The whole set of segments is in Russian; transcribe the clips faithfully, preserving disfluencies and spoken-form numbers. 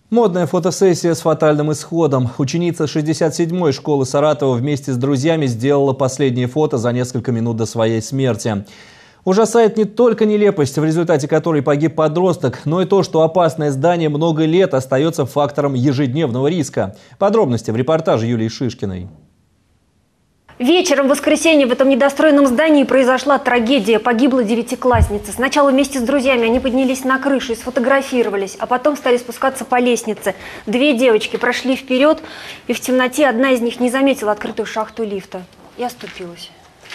Модная фотосессия с фатальным исходом. Ученица шестьдесят седьмой школы Саратова вместе с друзьями сделала последние фото за несколько минут до своей смерти. Ужасает не только нелепость, в результате которой погиб подросток, но и то, что опасное здание много лет остается фактором ежедневного риска. Подробности в репортаже Юлии Шишкиной. Вечером в воскресенье в этом недостроенном здании произошла трагедия. Погибла девятиклассница. Сначала вместе с друзьями они поднялись на крышу и сфотографировались, а потом стали спускаться по лестнице. Две девочки прошли вперед, и в темноте одна из них не заметила открытую шахту лифта и оступилась.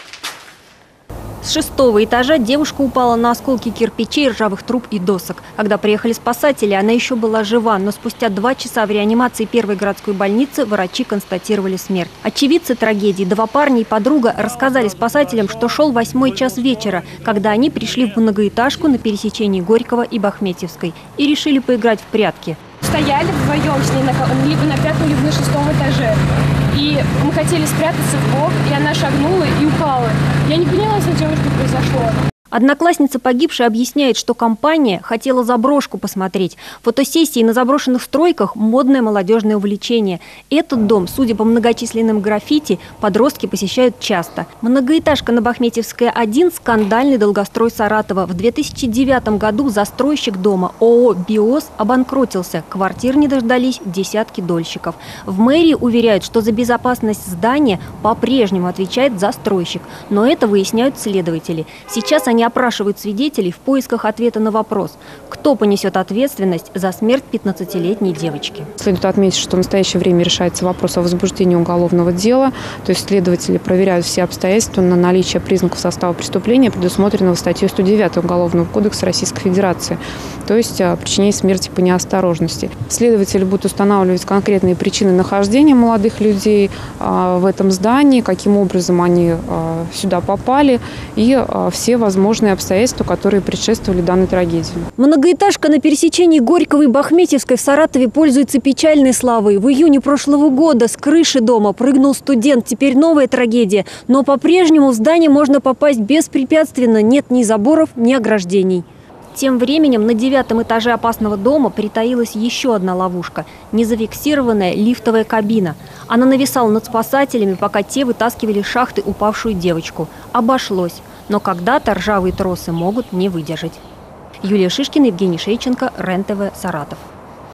С шестого этажа девушка упала на осколки кирпичей, ржавых труб и досок. Когда приехали спасатели, она еще была жива, но спустя два часа в реанимации первой городской больницы врачи констатировали смерть. Очевидцы трагедии, два парня и подруга, рассказали спасателям, что шел восьмой час вечера, когда они пришли в многоэтажку на пересечении Горького и Бахметьевской и решили поиграть в прятки. Стояли вдвоем с ней на, либо на пятом, либо на шестом этаже. И мы хотели спрятаться в бок, и она шагнула и упала. Я не поняла сначала, что произошло. Одноклассница погибшей объясняет, что компания хотела заброшку посмотреть. Фотосессии на заброшенных стройках – модное молодежное увлечение. Этот дом, судя по многочисленным граффити, подростки посещают часто. Многоэтажка на Бахметьевской один – скандальный долгострой Саратова. В две тысячи девятом году застройщик дома ООО «Биос» обанкротился. Квартир не дождались десятки дольщиков. В мэрии уверяют, что за безопасность здания по-прежнему отвечает застройщик. Но это выясняют следователи. Сейчас они опрашивают свидетелей в поисках ответа на вопрос, кто понесет ответственность за смерть пятнадцатилетней девочки. Следует отметить, что в настоящее время решается вопрос о возбуждении уголовного дела. То есть следователи проверяют все обстоятельства на наличие признаков состава преступления, предусмотренного статьей сто девятой Уголовного кодекса Российской Федерации. То есть причинение смерти по неосторожности. Следователи будут устанавливать конкретные причины нахождения молодых людей в этом здании, каким образом они сюда попали и все возможные обстоятельства, которые предшествовали данной трагедии. Многоэтажка на пересечении Горького и Бахметьевской в Саратове пользуется печальной славой. В июне прошлого года с крыши дома прыгнул студент. Теперь новая трагедия. Но по-прежнему в здание можно попасть беспрепятственно. Нет ни заборов, ни ограждений. Тем временем на девятом этаже опасного дома притаилась еще одна ловушка – незафиксированная лифтовая кабина. Она нависала над спасателями, пока те вытаскивали из шахты упавшую девочку. Обошлось. Но когда-то ржавые тросы могут не выдержать. Юлия Шишкина, Евгений Шейченко, РЕН-ТВ, Саратов.